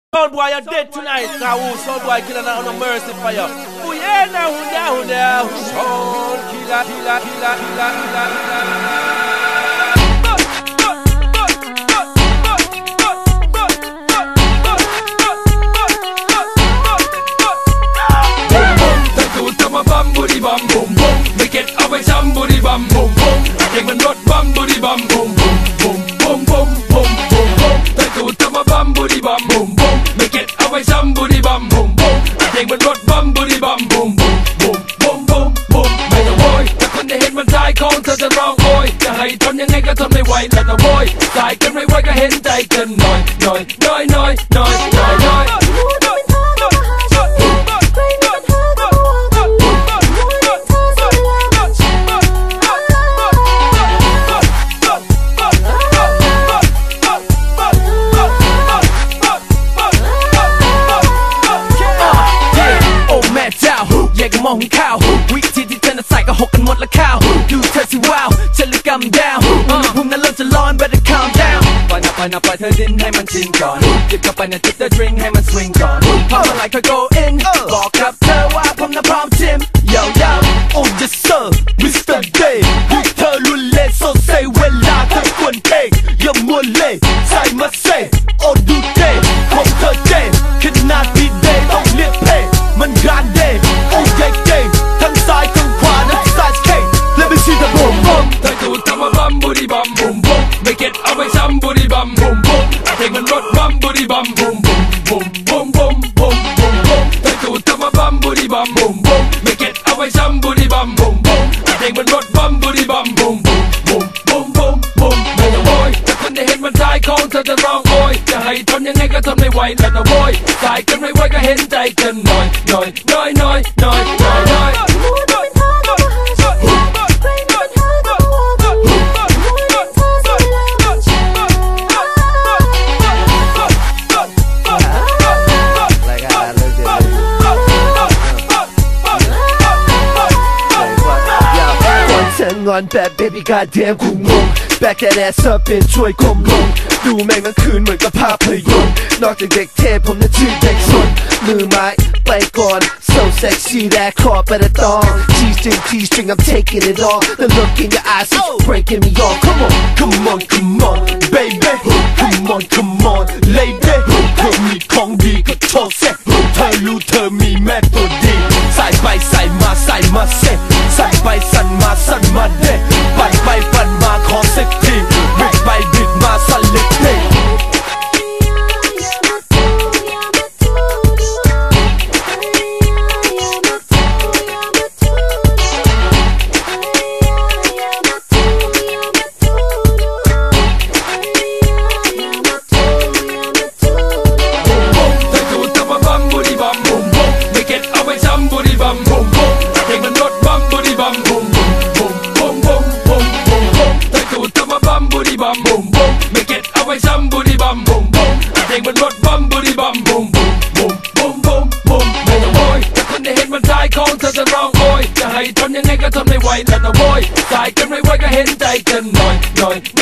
Sound boy, you're dead tonight. Cause sound boy killer now, no mercy for you. Oh yeah, now who there? Sound killer, killer, killer, killer, killer. Bum booty bum boom boom, make it always somebody bum boom boom. I think man not bum booty bum boom boom boom boom boom boom boom boom. Take to tell my bum booty bum boom boom, make it always somebody bum boom boom. I think man not bum booty bum boom boom boom boom boom boom. ไม่ต้องโวยแต่คนได้เห็นมันใจของเธอจะร้องโอยจะให้ทนยังไงก็ทนไม่ไหวแต่ต้องโวยสายกันไม่ไหวก็เห็นใจกันหน่อยหน่อยหน่อยหน่อยหน่อยหน่อยหน่อย แยกกันมองข้าววิธีที่เธอน่ะใส่ก็หกกันหมดละข้าวดูเธอสิว้าวฉันเลยกำดาวพุ่มนั้นเริ่มจะร้อน better calm down ปล่อยเธอดิ้นให้มันชินก่อนจิบเข้าไปนะจิบเธอ drink ให้มัน swing ก่อนพอเมื่อไหร่ค่อย go in บอกกับเธอว่าผมน่ะพร้อมจิม yo yo oh yes sir Mr. Day ให้เธอรุนเล่น so say เวลาเธอควรเทคอย่ามัวเล่ใส่มาเซ่โอ้ดูเท่ของเธอเท่ขนาดพี่เดย์ต้องเรียกเพย์มันกรานเดย์โอ้เก่งทั้งซ้ายทั้งขวาทั้งซ้ายเก่ง Let me see the boom boom เธอดูทำมาบัมบูดีบัมบูมบูม Make it เอาไว้ซ้ำบูดีบัมบูมบูมเพลงมันรถบัมบูดีบัมบูมบูมบูมบูมบูมบูมบูมบูมเธอดูทำมาบัมบูดีบัมบูมบูม Make it เอาไว้ซ้ำบูดีบัมบูมบูมเพลงมันรถบัมบูดีบัมบูมบูมบูมบูมบูมบูมไม่ต้องโวยแต่คนได้เห็นมันใจของเธอจะร้องโอยจะให้ทนยังไงก็ทนไม่ไหวแล้วนะโวยสายกันไม่ไหวก็เห็นใจกันหน่อยหน่อยหน่อยหน่อยหน่อยหน่อยหน่อยงอนแบบ baby goddamn กูงง back that ass up เป็นช่วยคมลงดูแม่งทั้งคืนเหมือนกับภาพยนตร์นอกจากเด็กเทพผมนั้นชื่อเด็กสนมือไม้ไปก่อน so sexy that core better thong G-string I'm taking it all the look in your eyes is breaking me off come on come on come on baby come on come on lady เธอมีของดีก็โชว์เซ็เธอรู้เธอมีแม่ตัวดีใส่ไปใส่มาใส่มาเซ็ใส่ไปสั่นมาสั่นมาเด้ปั่นไปปั่นมาขอสักทีบิดไปบิดมาสั่นเล็กเด้บัมบูมบูม make it เอาไว้ซ้ำบูดีบัมบูมบูมเพลงมันรถบัมบูดีบัมบูมบูมบูมบูมบูมบูมไม่ต้องโวยแต่คนได้เห็นมันใจของเธอจะร้องโอยจะให้ทนยังไงก็ทนไม่ไหวแล้วนะโวยสายกันไม่ไหวก็เห็นใจกันหน่อยหน่อย